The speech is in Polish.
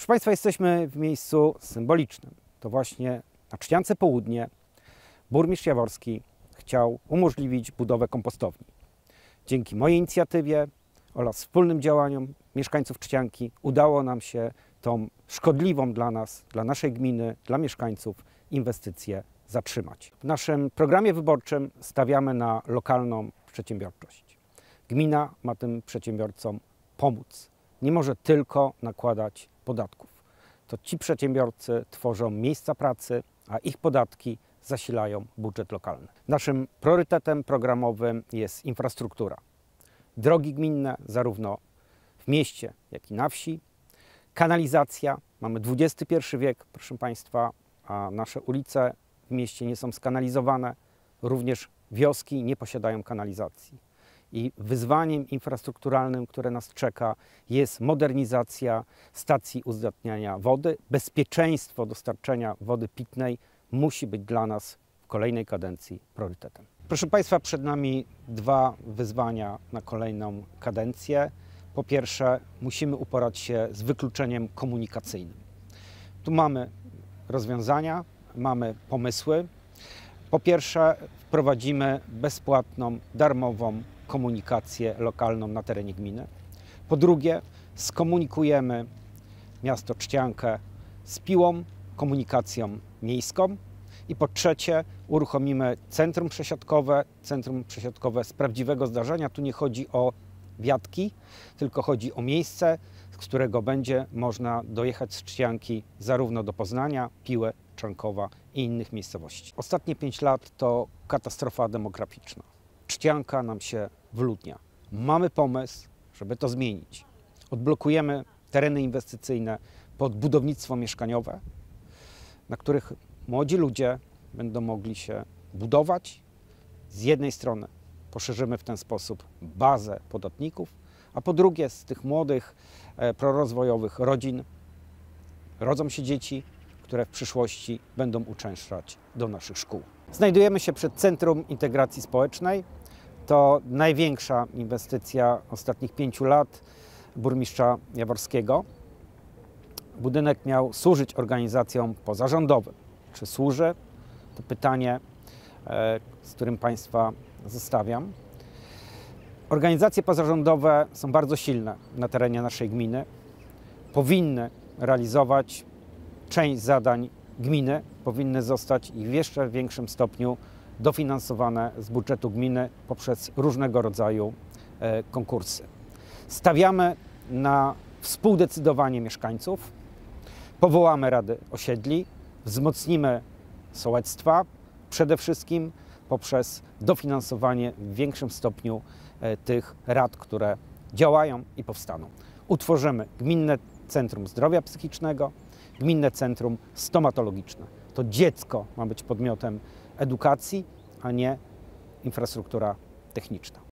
Proszę Państwa, jesteśmy w miejscu symbolicznym. To właśnie na Trzciance Południe burmistrz Jaworski chciał umożliwić budowę kompostowni. Dzięki mojej inicjatywie oraz wspólnym działaniom mieszkańców Trzcianki udało nam się tą szkodliwą dla nas, dla naszej gminy, dla mieszkańców inwestycję zatrzymać. W naszym programie wyborczym stawiamy na lokalną przedsiębiorczość. Gmina ma tym przedsiębiorcom pomóc. Nie może tylko nakładać podatków. To ci przedsiębiorcy tworzą miejsca pracy, a ich podatki zasilają budżet lokalny. Naszym priorytetem programowym jest infrastruktura. Drogi gminne zarówno w mieście, jak i na wsi. Kanalizacja. Mamy XXI wiek, proszę Państwa, a nasze ulice w mieście nie są skanalizowane. Również wioski nie posiadają kanalizacji. I wyzwaniem infrastrukturalnym, które nas czeka, jest modernizacja stacji uzdatniania wody. Bezpieczeństwo dostarczenia wody pitnej musi być dla nas w kolejnej kadencji priorytetem. Proszę Państwa, przed nami dwa wyzwania na kolejną kadencję. Po pierwsze, musimy uporać się z wykluczeniem komunikacyjnym. Tu mamy rozwiązania, mamy pomysły. Po pierwsze, wprowadzimy bezpłatną, darmową komunikację lokalną na terenie gminy. Po drugie, skomunikujemy miasto Trzciankę z Piłą, komunikacją miejską. I po trzecie, uruchomimy centrum przesiadkowe z prawdziwego zdarzenia. Tu nie chodzi o wiatki, tylko chodzi o miejsce, z którego będzie można dojechać z Trzcianki zarówno do Poznania, Piły, Czarnkowa i innych miejscowości. Ostatnie 5 lat to katastrofa demograficzna. Trzcianka nam się wyludnia. Mamy pomysł, żeby to zmienić. Odblokujemy tereny inwestycyjne pod budownictwo mieszkaniowe, na których młodzi ludzie będą mogli się budować. Z jednej strony poszerzymy w ten sposób bazę podatników, a po drugie z tych młodych, prorozwojowych rodzin rodzą się dzieci, które w przyszłości będą uczęszczać do naszych szkół. Znajdujemy się przed Centrum Integracji Społecznej. To największa inwestycja ostatnich 5 lat burmistrza Jaworskiego. Budynek miał służyć organizacjom pozarządowym. Czy służy? To pytanie, z którym Państwa zostawiam. Organizacje pozarządowe są bardzo silne na terenie naszej gminy. Powinny realizować część zadań gminy, powinny zostać i w jeszcze większym stopniu dofinansowane z budżetu gminy poprzez różnego rodzaju konkursy. Stawiamy na współdecydowanie mieszkańców, powołamy rady osiedli, wzmocnimy sołectwa, przede wszystkim poprzez dofinansowanie w większym stopniu tych rad, które działają i powstaną. Utworzymy Gminne Centrum Zdrowia Psychicznego, Gminne Centrum Stomatologiczne. To dziecko ma być podmiotem edukacji, a nie infrastruktura techniczna.